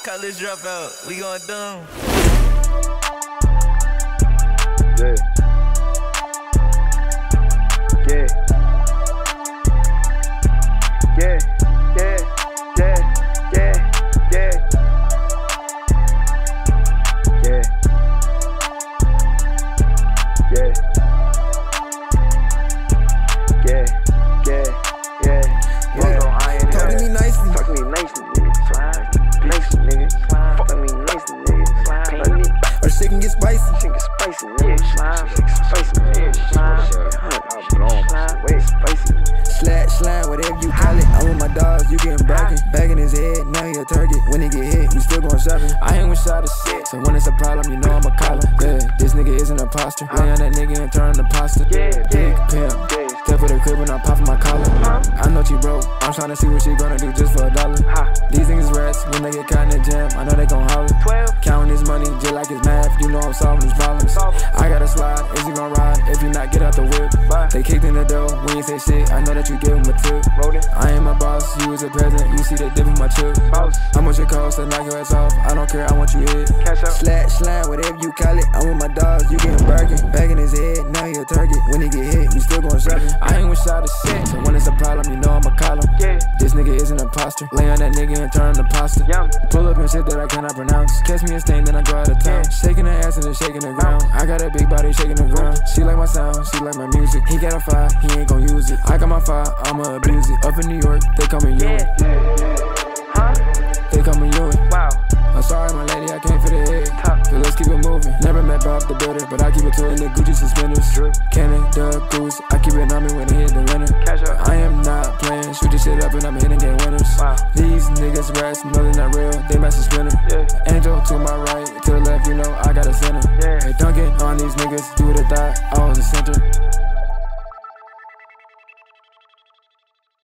College dropout, we going dumb. Yeah. Yeah. Yeah. Yeah. Yeah. Yeah. Yeah. Yeah. Yeah. Yeah. Yeah. Yeah. Yeah. Talk to me nicely. Talk to me nicely, nigga. Nice, nigga. Fuck me nicely, nigga. Or shit can get spicy. Shit get spicy, nigga. Spicy, nigga. Way spicy. Slime, whatever you call it. I'm with my dogs, you getting back in his head, now he a target. When he get hit, we still going shopping. I ain't with shot of shit, so when it's a problem, you know I'm a caller. Yeah, this nigga is an imposter. Lay on that nigga and turn the pasta. Yeah, big pimp. Step with the crib when I'm popping my collar. I know she broke, I'm tryna see what she gonna do just for $1. These niggas rats, when they get caught in the jam, I know they gon' holler. Counting his money just like it's math, you know I'm solving these problems. I gotta slide, is he gon' ride? If you not, get out the whip. They kicked in the door, when you say shit, I know that you give him a tip. I ain't my boss, you was a peasant, you see the dip in my chip. How much it cost to knock your ass off? I don't care, I want you hit. Slime, whatever you call it. I'm with my dogs, you getting back in his head, now he a target. When he get hit, we still going shopping. I ain't with shot of shit, so when it's a problem, you know I'm a collar. This nigga is an imposter. Lay on that nigga and turn the pasta. Pull up and shit that I cannot pronounce. Catch me a stain, then I go out of town. Shaking her ass and then shaking the ground. I got a big body shaking the ground. She like my sound, she like my music. He got a fire, he ain't gon' use it. I got my fire, I'ma abuse it. Up in New York, they call me Ewan. They call me Ewan. I'm sorry, my lady, I came for the head. So let's keep it moving. Never met Bob the builder, but I keep it to it in the Gucci suspenders. Canada Goose, I keep it on me when they hit the winner. I am not playing, shoot this shit up and I'm hitting game winners. These niggas rats, know they're not real, they master splinter. Angel to my right, to the left, you know I got a center. Hey, dunking on these niggas, do the thought.